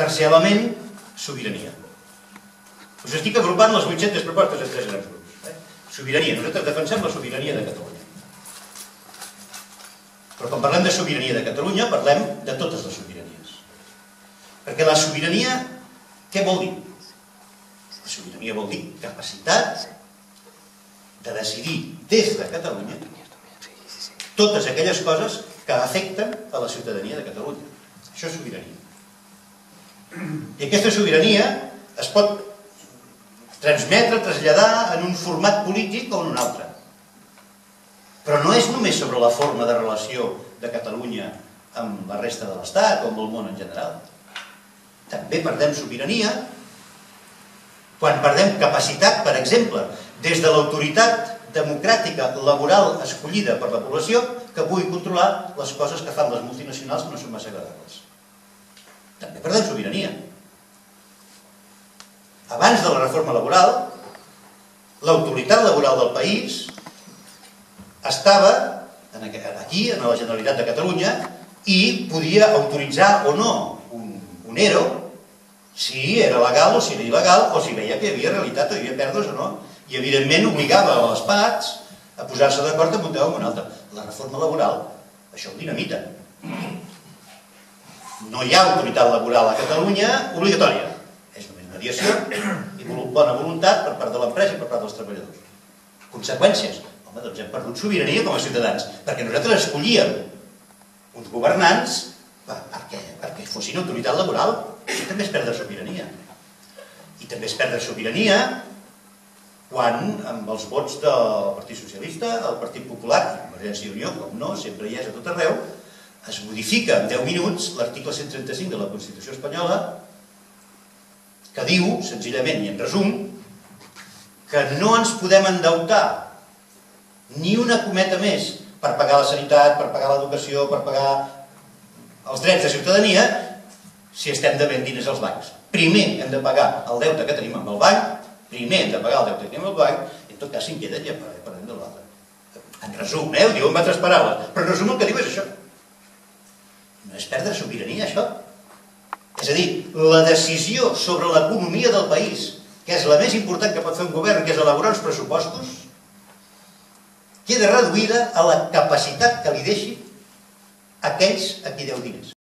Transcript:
Tercer element, sobirania. Us estic agrupant les 800 propostes en 3 grans grups. Sobirania. Nosaltres defensem la sobirania de Catalunya. Però quan parlem de sobirania de Catalunya, parlem de totes les sobiranies. Perquè la sobirania, què vol dir? La sobirania vol dir capacitat de decidir des de Catalunya totes aquelles coses que afecten a la ciutadania de Catalunya. Això és sobirania. I aquesta sobirania es pot transmetre, traslladar en un format polític o en un altre. Però no és només sobre la forma de relació de Catalunya amb la resta de l'Estat o amb el món en general. També perdem sobirania quan perdem capacitat, per exemple, des de l'autoritat democràtica laboral escollida per la població que pugui controlar les coses que fan les multinacionals que no són massa agradables. També perdem sobirania. Abans de la reforma laboral, l'autoritat laboral del país estava aquí, en la Generalitat de Catalunya, i podia autoritzar o no un ERO si era legal o si era il·legal, o si veia que hi havia realitat o hi havia pèrdues o no. I evidentment obligava a les parts a posar-se d'acord amb un tema o amb un altre. La reforma laboral, això ho dinamita. No hi ha autoritat laboral a Catalunya obligatòria. És només mediació i bona voluntat per part de l'empresa i per part dels treballadors. Conseqüències? Home, doncs hem perdut sobirania com a ciutadans, perquè nosaltres escollíem uns governants perquè fossin autoritat laboral. Això també és perdre sobirania. I també és perdre sobirania quan, amb els vots del Partit Socialista, el Partit Popular i Convergència i Unió, com no, sempre hi és a tot arreu, es modifica en 10 minuts l'article 135 de la Constitució espanyola que diu, senzillament i en resum, que no ens podem endeutar ni una cometa més per pagar la sanitat, per pagar l'educació, per pagar els drets de ciutadania si estem devent diners als bancs. Primer hem de pagar el deute que tenim amb el banc, primer hem de pagar el deute que tenim amb el banc, i en tot cas si en queda ja parlem de l'altre. En resum, ho diu amb altres paraules, però en resum el que diu és això. No és perdre sobirania, això. És a dir, la decisió sobre l'economia del país, que és la més important que pot fer un govern, que és elaborar uns pressupostos, queda reduïda a la capacitat que li deixi aquells a qui deu diners.